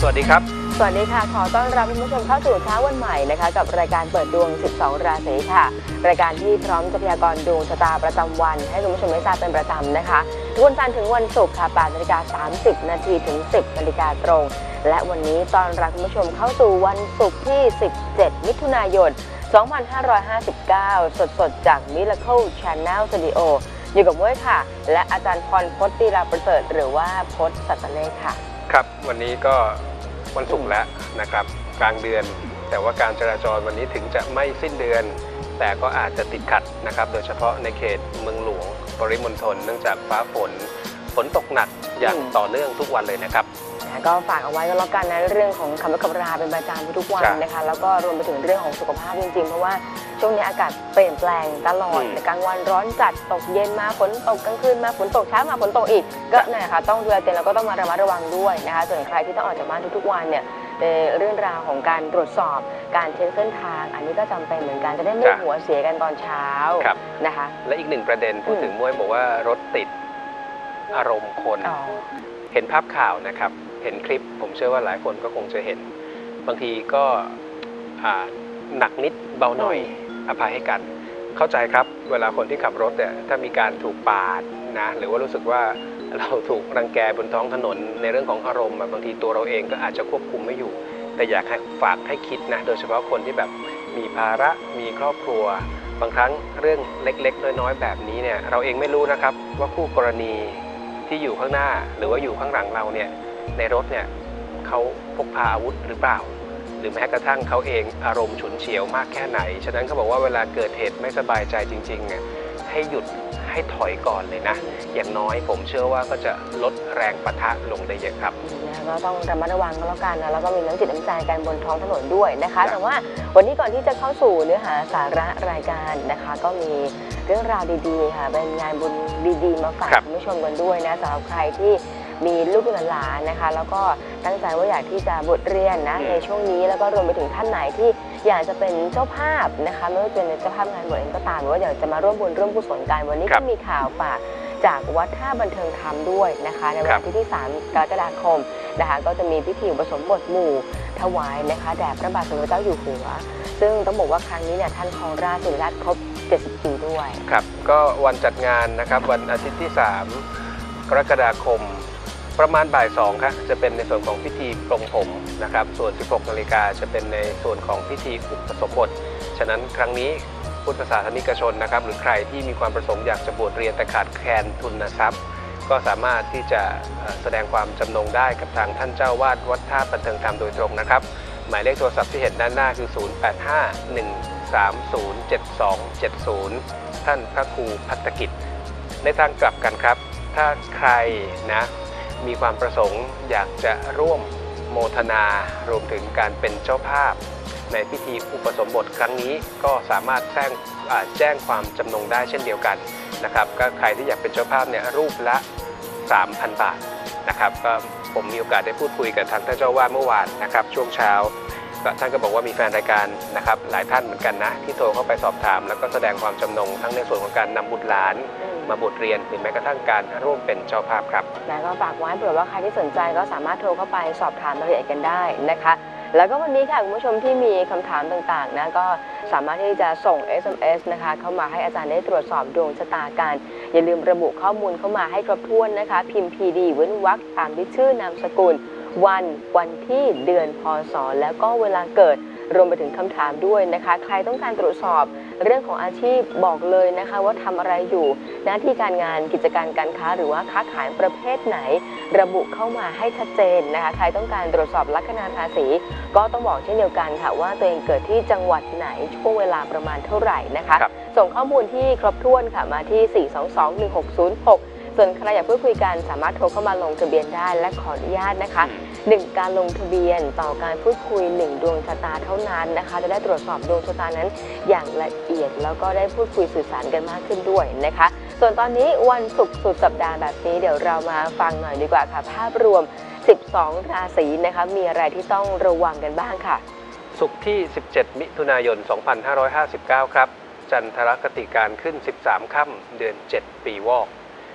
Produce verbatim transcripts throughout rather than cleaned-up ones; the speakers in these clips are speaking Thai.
วัสดีครับสวัสดีค่ะขอต้อนรับคุณผู้ชมเข้าสู่เช้าวันใหม่นะคะกับรายการเปิดดวงสิบสองราศีค่ะรายการที่พร้อมจะพยากรณ์ดวงชะตาประจำวันให้คุณผู้ชมได้ทราบเป็นประจำนะคะทุกวันจันทร์ถึงวันศุกร์ค่ะแปดนาฬิกาสามสิบนาทีถึงสิบนาฬิกาตรงและวันนี้ต้อนรับคุณผู้ชมเข้าสู่วันศุกร์ที่สิบเจ็ดมิถุนายนสองพันห้าร้อยห้าสิบเก้าสดๆจาก Miracle Channel Studio อยู่กับม้วยค่ะและอาจารย์พรพจน์ตีราประเสริฐหรือว่าพจน์สัตเลขค่ะครับวันนี้ก็วันศุกร์แล้วนะครับกลางเดือนแต่ว่าการจราจรวันนี้ถึงจะไม่สิ้นเดือนแต่ก็อาจจะติดขัดนะครับโดยเฉพาะในเขตเมืองหลวงปริมณฑลเนื่องจากฟ้าฝนฝนตกหนักอย่างต่อเนื่องทุกวันเลยนะครับก็ฝากเอาไว้ก็แล้วกันนะเรื่องของคำว่าคำราเป็นประจำทุกวันนะคะแล้วก็รวมไปถึงเรื่องของสุขภาพจริงๆเพราะว่าช่วงนี้อากาศเปลี่ยนแปลงตลอดในกลางวันร้อนจัดตกเย็นมาฝนตกกลางคืนมาฝนตกเช้ามาฝนตกอีกก็เนี่ยค่ะต้องดูแลตัวเองแล้วก็ต้องมาระมัดระวังด้วยนะคะส่วนใครที่ต้องออกจากบ้านทุกๆวันเนี่ยในเรื่องราวของการตรวจสอบการเช็คเส้นทางอันนี้ก็จำเป็นเหมือนกันจะได้ไม่หัวเสียกันตอนเช้านะคะและอีกหนึ่งประเด็นพูดถึงม้วยบอกว่ารถติดอารมณ์คนเห็นภาพข่าวนะครับเห็นคลิปผมเชื่อว่าหลายคนก็คงจะเห็นบางทีก็หนักนิดเบาหน่อยอภัยให้กันเข้าใจครับเวลาคนที่ขับรถเนี่ยถ้ามีการถูกปาดนะหรือว่ารู้สึกว่าเราถูกรังแกบนท้องถนนในเรื่องของอารมณ์บางทีตัวเราเองก็อาจจะควบคุมไม่อยู่แต่อยากให้ฝากให้คิดนะโดยเฉพาะคนที่แบบมีภาระมีครอบครัวบางครั้งเรื่องเล็กๆน้อยๆแบบนี้เนี่ยเราเองไม่รู้นะครับว่าคู่กรณีที่อยู่ข้างหน้าหรือว่าอยู่ข้างหลังเราเนี่ยในรถเนี่ยเขาพกพาอาวุธหรือเปล่าหรือแม้กระทั่งเขาเองอารมณ์ฉุนเฉียวมากแค่ไหนฉะนั้นเขาบอกว่าเวลาเกิดเหตุไม่สบายใจจริงๆเนี่ยให้หยุดให้ถอยก่อนเลยนะอย่างน้อยผมเชื่อว่าก็จะลดแรงปะทะลงได้เยอะครับก็ต้องระมัดระวังก็แล้วกันนะแล้วก็มีน้ำจิตน้ำใจกันบนท้องถนนด้วยนะคะแต่ว่าวันนี้ก่อนที่จะเข้าสู่เนื้อหาสาระรายการนะคะก็มีเรื่องราวดีๆค่ะเป็นงานบุญดีๆมาฝากคุณผู้ชมกันด้วยนะสำหรับใครที่มีลูกหลานนะคะแล้วก็ตั้งใจว่าอยากที่จะบทเรียนนะในช่วงนี้แล้วก็รวมไปถึงท่านไหนที่อยากจะเป็นเจ้าภาพนะคะไม่ว่าจะเป็นเจ้าภาพงานบวชเองก็ตามหรือว่าอยากจะมาร่วมบุญร่วมกุศลกันวันนี้ก็มีข่าวฝากจากวัดท่าบันเทิงธรรมด้วยนะคะในวันที่สามกรกฎาคมนะคะก็จะมีพิธีอุปสมบทหมู่ถวายนะคะแด่พระบาทสมเด็จพระเจ้าอยู่หัวซึ่งต้องบอกว่าครั้งนี้เนี่ยท่านครองราชย์สิริราชครบเจ็ดสิบปีด้วยครับก็วันจัดงานนะครับวันอาทิตย์ที่สามกรกฎาคมประมาณบ่ายสองครับจะเป็นในส่วนของพิธีปลงผมนะครับส่วนสิบหกนาฬิกาจะเป็นในส่วนของพิธีอุปสมบทฉะนั้นครั้งนี้พุทธศาสนิกชนนะครับหรือใครที่มีความประสงค์อยากจะบวชเรียนแต่ขาดแคลนทุนทรัพย์ก็สามารถที่จะแสดงความจำนงได้กับทางท่านเจ้าวาดวัดท่าบันเทิงธรรมโดยตรงนะครับหมายเลขโทรศัพท์ที่เห็นด้านหน้าคือศูนย์ แปด ห้า หนึ่ง สาม ศูนย์ เจ็ด สอง เจ็ด ศูนย์ท่านพระครูภัตกิจในทางกลับกันครับถ้าใครนะมีความประสงค์อยากจะร่วมโมทนารวมถึงการเป็นเจ้าภาพในพิธีอุปสมบทครั้งนี้ก็สามารถแจ้งแจ้งความจำนงได้เช่นเดียวกันนะครับก็ใครที่อยากเป็นเจ้าภาพเนี่ยรูปละ สามพัน บาทนะครับก็ผมมีโอกาสได้พูดคุยกับทางท่านเจ้าวาดเมื่อวานนะครับช่วงเช้าก็ท่านก็บอกว่ามีแฟนรายการนะครับหลายท่านเหมือนกันนะที่โทรเข้าไปสอบถามแล้วก็แสดงความจำนงทั้งในส่วนของการนำบุตรหลานมาบทเรียนหรือแม้กระทั่งการร่วมเป็นเจ้าภาพครับแล้วก็ฝากไว้เผื่อว่าใครที่สนใจก็สามารถโทรเข้าไปสอบถามรายละเอียดกันได้นะคะแล้วก็วันนี้ค่ะคุณผู้ชมที่มีคำถามต่างๆนะก็สามารถที่จะส่ง เอส เอ็ม เอส นะคะเข้ามาให้อาจารย์ได้ตรวจสอบดวงชะตากันอย่าลืมระบุข้อมูลเข้ามาให้ครบถ้วนนะคะพิมพ์ พี ดี เว้นวรรคตามด้วยชื่อนามสกุลวันวันที่เดือนพศแล้วก็เวลาเกิดรวมไปถึงคำถามด้วยนะคะใครต้องการตรวจสอบเรื่องของอาชีพบอกเลยนะคะว่าทำอะไรอยู่หน้าที่การงานกิจการการค้าหรือว่าค้าขายประเภทไหนระบุเข้ามาให้ชัดเจนนะคะใครต้องการตรวจสอบลัคนาราศีก็ต้องบอกเช่นเดียวกันค่ะว่าตัวเองเกิดที่จังหวัดไหนช่วงเวลาประมาณเท่าไหร่นะคะส่งข้อมูลที่ครบถ้วนค่ะมาที่สี่ สอง สอง หนึ่ง หก ศูนย์ หกส่วนใครอยากพูดคุยกันสามารถโทรเข้ามาลงทะเบียนได้และขออนุญาตนะคะหนึ่งการลงทะเบียนต่อการพูดคุยหนึ่งดวงชะตาเท่านั้นนะคะจะได้ตรวจสอบดวงชะตานั้นอย่างละเอียดแล้วก็ได้พูดคุยสื่อสารกันมากขึ้นด้วยนะคะส่วนตอนนี้วันศุกร์สุดสัปดาห์แบบนี้เดี๋ยวเรามาฟังหน่อยดีกว่าค่ะภาพรวมสิบสองราศีนะคะมีอะไรที่ต้องระวังกันบ้างค่ะศุกร์ที่สิบเจ็ดมิถุนายนสองพันห้าร้อยห้าสิบเก้าครับจันทรคติการขึ้นสิบสามค่ำเดือนเจ็ดปีวอก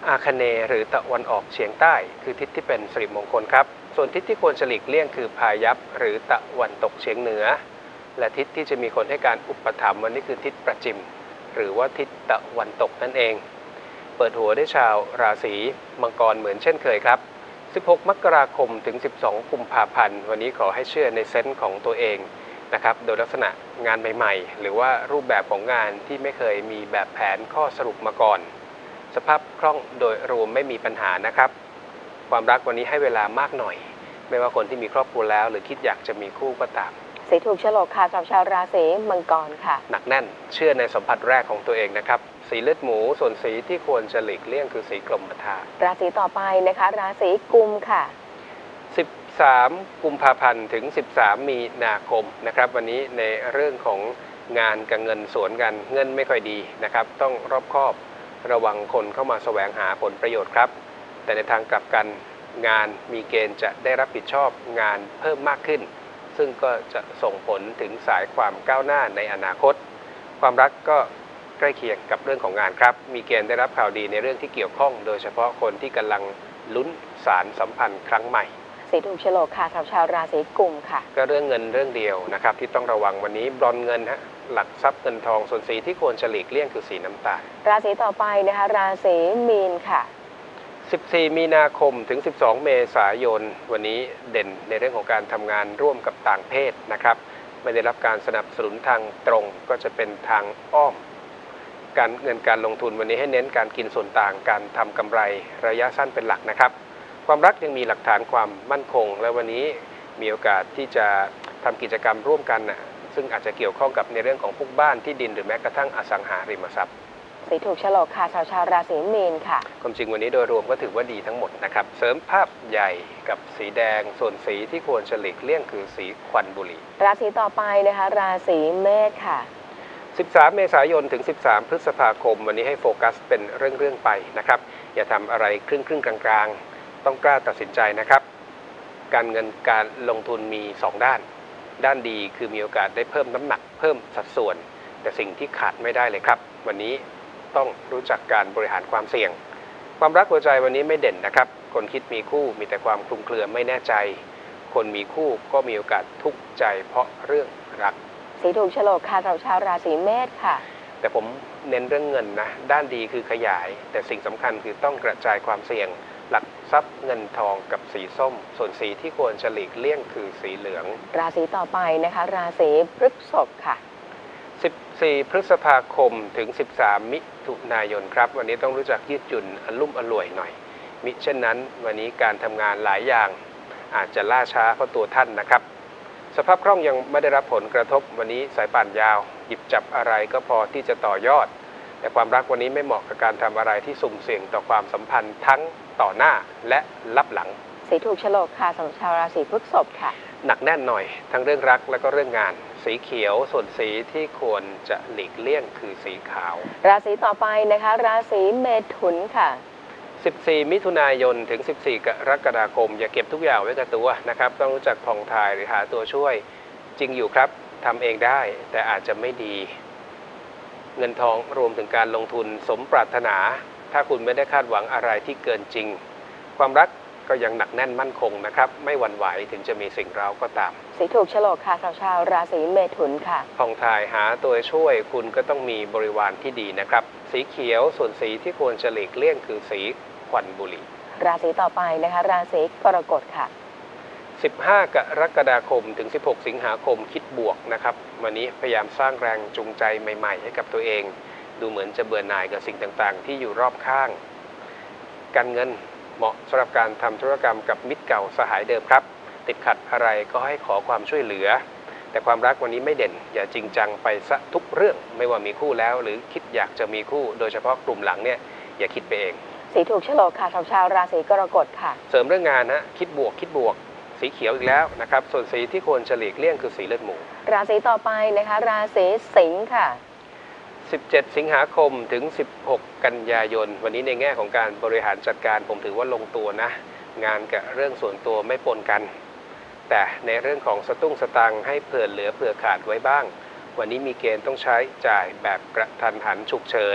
อาคเนย์หรือตะวันออกเฉียงใต้คือทิศที่เป็นสิริมงคลครับส่วนทิศที่ควรจะหลีกเลี่ยงคือพายัพหรือตะวันตกเฉียงเหนือและทิศที่จะมีคนให้การอุปถัมภ์วันนี้คือทิศประจิมหรือว่าทิศตะวันตกนั่นเองเปิดหัวด้วยชาวราศีมังกรเหมือนเช่นเคยครับสิบหกมกราคมถึงสิบสองกุมภาพันธ์วันนี้ขอให้เชื่อในเซนส์ของตัวเองนะครับโดยลักษณะงานใหม่ๆหรือว่ารูปแบบของงานที่ไม่เคยมีแบบแผนข้อสรุปมาก่อนสภาพคล่องโดยรวมไม่มีปัญหานะครับความรักวันนี้ให้เวลามากหน่อยไม่ว่าคนที่มีครอบครัวแล้วหรือคิดอยากจะมีคู่ก็ตามสีถูกโฉลกค่ะสำหรับชาวราศีมังกรค่ะหนักแน่นเชื่อในสัมผัสแรกของตัวเองนะครับสีเลือดหมูส่วนสีที่ควรจะหลีกเลี่ยงคือสีกรมท่าราศีต่อไปนะคะราศีกุมค่ะสิบสามกุมภาพันธ์ถึงสิบสามมีนาคมนะครับวันนี้ในเรื่องของงานกับเงินสวนกันเงินไม่ค่อยดีนะครับต้องรอบคอบระวังคนเข้ามาแสวงหาผลประโยชน์ครับแต่ในทางกลับกันงานมีเกณฑ์จะได้รับผิดชอบงานเพิ่มมากขึ้นซึ่งก็จะส่งผลถึงสายความก้าวหน้าในอนาคตความรักก็ใกล้เคียงกับเรื่องของงานครับมีเกณฑ์ได้รับข่าวดีในเรื่องที่เกี่ยวข้องโดยเฉพาะคนที่กำลังลุ้นสารสัมพันธ์ครั้งใหม่สีถูกโฉลกค่ะสำหรับชาวราศีกุมค่ะก็เรื่องเงินเรื่องเดียวนะครับที่ต้องระวังวันนี้บรอนเงินฮะหลักทรัพย์เงินทองส่วนสีที่ควรจะหลีกเลี่ยงคือสีน้ำตาลราศีต่อไปนะคะราศีมีนค่ะสิบสี่มีนาคมถึงสิบสองเมษายนวันนี้เด่นในเรื่องของการทำงานร่วมกับต่างเพศนะครับไม่ได้รับการสนับสนุนทางตรงก็จะเป็นทางอ้อมการเงินการลงทุนวันนี้ให้เน้นการกินส่วนต่างการทำกำไรระยะสั้นเป็นหลักนะครับความรักยังมีหลักฐานความมั่นคงและวันนี้มีโอกาสที่จะทำกิจกรรมร่วมกันนะซึ่งอาจจะเกี่ยวข้องกับในเรื่องของพวกบ้านที่ดินหรือแม้กระทั่งอสังหาริมทรัพย์สีถูกโฉลกค่ะชาวชาวราศีมีนค่ะความจริงวันนี้โดยรวมก็ถือว่าดีทั้งหมดนะครับเสริมภาพใหญ่กับสีแดงส่วนสีที่ควรจะหลีกเลี่ยงคือสีควันบุหรี่ราศีต่อไปนะคะราศีเมษค่ะสิบสามเมษายนถึงสิบสามพฤษภาคมวันนี้ให้โฟกัสเป็นเรื่องๆไปนะครับอย่าทำอะไรครึ่งๆกลางๆต้องกล้าตัดสินใจนะครับการเงินการลงทุนมีสองด้านด้านดีคือมีโอกาสได้เพิ่มน้ำหนักเพิ่มสัดส่วนแต่สิ่งที่ขาดไม่ได้เลยครับวันนี้ต้องรู้จักการบริหารความเสี่ยงความรักหัวใจวันนี้ไม่เด่นนะครับคนคิดมีคู่มีแต่ความคลุมเครือไม่แน่ใจคนมีคู่ก็มีโอกาสทุกข์ใจเพราะเรื่องรักสีถูกโฉลกค่ะสำหรับชาวราศีเมษค่ะแต่ผมเน้นเรื่องเงินนะด้านดีคือขยายแต่สิ่งสำคัญคือต้องกระจายความเสี่ยงหลักทรัพย์เงินทองกับสีส้มส่วนสีที่ควรจะหลีกเลี่ยงคือสีเหลืองราศีต่อไปนะคะราศีพฤษภค่ะสิบสี่พฤษภาคมถึงสิบสามมิถุนายนครับวันนี้ต้องรู้จักยืดหยุ่นอลุ่มอล่วยหน่อยมิเช่นนั้นวันนี้การทำงานหลายอย่างอาจจะล่าช้าเพราะตัวท่านนะครับสภาพคล่องยังไม่ได้รับผลกระทบวันนี้สายป่านยาวหยิบจับอะไรก็พอที่จะต่อยอดแต่ความรักวันนี้ไม่เหมาะกับการทำอะไรที่สุ่มเสี่ยงต่อความสัมพันธ์ทั้งต่อหน้าและลับหลังสีถูกโฉลกค่ะสำหรับชาวราศีพฤษภค่ะหนักแน่นหน่อยทั้งเรื่องรักและก็เรื่องงานสีเขียวส่วนสีที่ควรจะหลีกเลี่ยงคือสีขาวราศีต่อไปนะคะราศีเมถุนค่ะสิบสี่มิถุนายนถึงสิบสี่กรกฎาคมอย่าเก็บทุกอย่างไว้กับตัวนะครับต้องรู้จักผ่องถ่ายหรือหาตัวช่วยจริงอยู่ครับทำเองได้แต่อาจจะไม่ดีเงินทองรวมถึงการลงทุนสมปรารถนาถ้าคุณไม่ได้คาดหวังอะไรที่เกินจริงความรักก็ยังหนักแน่นมั่นคงนะครับไม่หวั่นไหวถึงจะมีสิ่งเร้าก็ตามสีถูกโฉลกค่ะชาวราศีเมถุนค่ะผ่องถ่ายหาตัวช่วยคุณก็ต้องมีบริวารที่ดีนะครับสีเขียวส่วนสีที่ควรจะหลีกเลี่ยงคือสีควันบุหรี่ราศีต่อไปนะคะราศีกรกฎค่ะสิบห้ากรกฎาคมถึงสิบหกสิงหาคมคิดบวกนะครับวันนี้พยายามสร้างแรงจูงใจใหม่ๆให้กับตัวเองดูเหมือนจะเบื่อหน่ายกับสิ่งต่างๆที่อยู่รอบข้างการเงินเหมาะสำหรับการทำธุรกรรมกับมิตรเก่าสหายเดิมครับติดขัดอะไรก็ให้ขอความช่วยเหลือแต่ความรักวันนี้ไม่เด่นอย่าจริงจังไปซะทุกเรื่องไม่ว่ามีคู่แล้วหรือคิดอยากจะมีคู่โดยเฉพาะกลุ่มหลังเนี่ยอย่าคิดไปเองสีถูกโฉลกค่ะชาวราศีกรกฎค่ะเสริมเรื่องงานนะคิดบวกคิดบวกสีเขียวอีกแล้วนะครับส่วนสีที่ควรจะหลีกเลี่ยงคือสีเลือดหมูราศีต่อไปนะคะราศีสิงค์ค่ะสิบเจ็ดสิงหาคมถึงสิบหกกันยายนวันนี้ในแง่ของการบริหารจัดการผมถือว่าลงตัวนะงานกับเรื่องส่วนตัวไม่ปนกันแต่ในเรื่องของสตุ้งสตังให้เผื่อเหลือเผื่อขาดไว้บ้างวันนี้มีเกณฑ์ต้องใช้จ่ายแบบกระทันหันฉุกเฉิน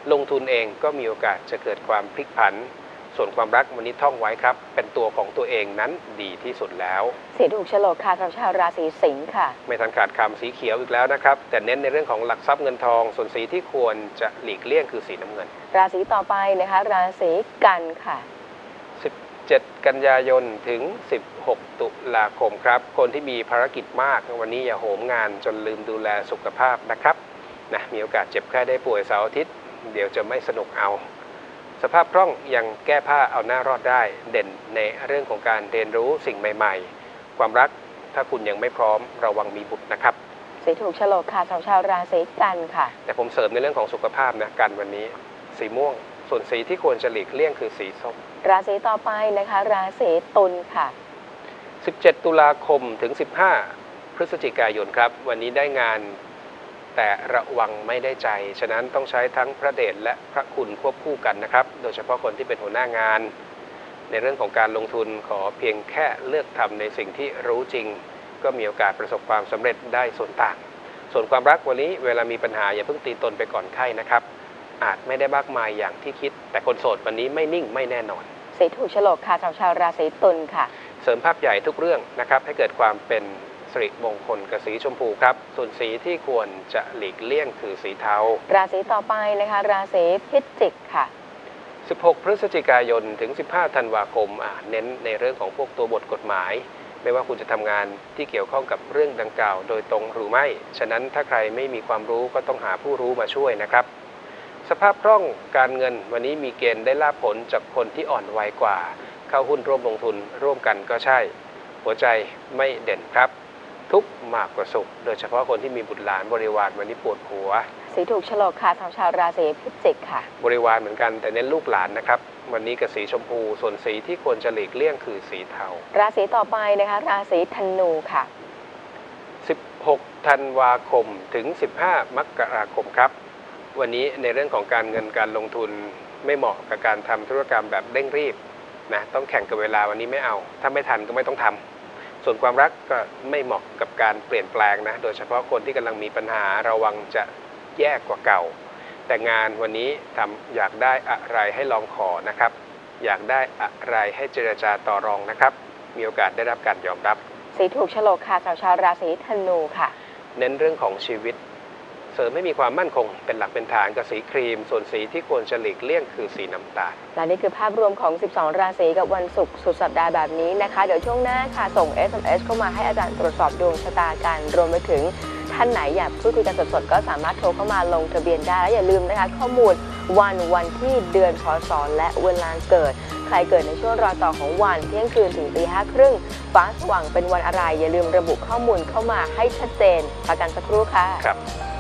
ลงทุนเองก็มีโอกาสจะเกิดความพลิกผันส่วนความรักวันนี้ท่องไว้ครับเป็นตัวของตัวเองนั้นดีที่สุดแล้วสีถูกโฉลกค่ะสำหรับชาวราศีสิงค์ค่ะไม่ทันขาดคำสีเขียวอีกแล้วนะครับแต่เน้นในเรื่องของหลักทรัพย์เงินทองส่วนสีที่ควรจะหลีกเลี่ยงคือสีน้ำเงินราศีต่อไปนะคะราศีกันค่ะสิบเจ็ดกันยายนถึงสิบหกตุลาคมครับคนที่มีภารกิจมากวันนี้อย่าโหมงานจนลืมดูแลสุขภาพนะครับนะมีโอกาสเจ็บไข้ได้ป่วยเสาร์อาทิตย์เดี๋ยวจะไม่สนุกเอาสภาพคล่องยังแก้ผ้าเอาหน้ารอดได้เด่นในเรื่องของการเรียนรู้สิ่งใหม่ๆความรักถ้าคุณยังไม่พร้อมระวังมีบุตรนะครับสีถูกโฉลกค่ะสำหรับชาวราศีกันค่ะแต่ผมเสริมในเรื่องของสุขภาพนะกันวันนี้สีม่วงส่วนสีที่ควรจะหลีกเลี่ยงคือสีส้มราศีต่อไปนะคะราศีตุลค่ะสิบเจ็ดตุลาคมถึงสิบห้าพฤศจิกายนครับวันนี้ได้งานแต่ระวังไม่ได้ใจฉะนั้นต้องใช้ทั้งพระเดชและพระคุณควบคู่กันนะครับโดยเฉพาะคนที่เป็นหัวหน้างานในเรื่องของการลงทุนขอเพียงแค่เลือกทำในสิ่งที่รู้จริงก็มีโอกาสประสบความสำเร็จได้ส่วนต่างส่วนความรักวันนี้เวลามีปัญหาอย่าเพิ่งตีตนไปก่อนไข้นะครับอาจไม่ได้มากมายอย่างที่คิดแต่คนโสดวันนี้ไม่นิ่งไม่แน่นอนสีถูกโฉลกค่ะสำหรับชาวราศีตุลค่ะเสริมภาพใหญ่ทุกเรื่องนะครับให้เกิดความเป็นสิริมงคลกับสีชมพูครับส่วนสีที่ควรจะหลีกเลี่ยงคือสีเทาราศีต่อไปนะคะราศีพิจิกค่ะสิบหกพฤศจิกายนถึงสิบห้าธันวาคมเน้นในเรื่องของพวกตัวบทกฎหมายไม่ว่าคุณจะทำงานที่เกี่ยวข้องกับเรื่องดังกล่าวโดยตรงหรือไม่ฉะนั้นถ้าใครไม่มีความรู้ก็ต้องหาผู้รู้มาช่วยนะครับสภาพคล่องการเงินวันนี้มีเกณฑ์ได้ลาภผลจากคนที่อ่อนวัยกว่าเข้าหุ้นร่วมลงทุนร่วมกันก็ใช่หัวใจไม่เด่นครับทุกข์มากกว่าสุขโดยเฉพาะคนที่มีบุตรหลานบริวารวันนี้ปวดหัวสีถูกโฉลกค่ะสำหรับชาวราศีพิจิกค่ะบริวารเหมือนกันแต่เน้นลูกหลานนะครับวันนี้กับสีชมพูส่วนสีที่ควรจะหลีกเลี่ยงคือสีเทาราศีต่อไปนะคะราศีธนูค่ะสิบหกธันวาคมถึงสิบห้ามกราคมครับวันนี้ในเรื่องของการเงินการลงทุนไม่เหมาะกับการทำธุรกรรมแบบเร่งรีบนะต้องแข่งกับเวลาวันนี้ไม่เอาถ้าไม่ทันก็ไม่ต้องทำส่วนความรักก็ไม่เหมาะกับการเปลี่ยนแปลงนะโดยเฉพาะคนที่กำลังมีปัญหาระวังจะแย่กว่าเก่าแต่งานวันนี้ทำอยากได้อะไรให้ลองขอนะครับอยากได้อะไรให้เจรจาต่อรองนะครับมีโอกาสได้รับการยอมรับสีถูกโฉลกค่ะสำหรับชาวราศีธนูค่ะเน้นเรื่องของชีวิตเสริมให้มีความมั่นคงเป็นหลักเป็นฐานกับสีครีมส่วนสีที่ควรจะหลีกเลี่ยงคือสีน้ำตาลและนี่คือภาพรวมของสิบสองราศีกับวันศุกร์สุดสัปดาห์แบบนี้นะคะเดี๋ยวช่วงหน้าค่ะส่ง เอส เอ็ม เอส เข้ามาให้อาจารย์ตรวจสอบดวงชะตากันรวมไปถึงท่านไหนอยากพูดคุยกันสดๆก็สามารถโทรเข้ามาลงทะเบียนได้และอย่าลืมนะคะข้อมูลวันวันที่เดือนพศและเวลาเกิดใครเกิดในช่วงรอยต่อของวันเที่ยงคืนถึงตีห้าครึ่งฟ้าสว่างเป็นวันอะไรอย่าลืมระบุข้อมูลเข้ามาให้ชัดเจนประกันสักครู่ค่ะครับ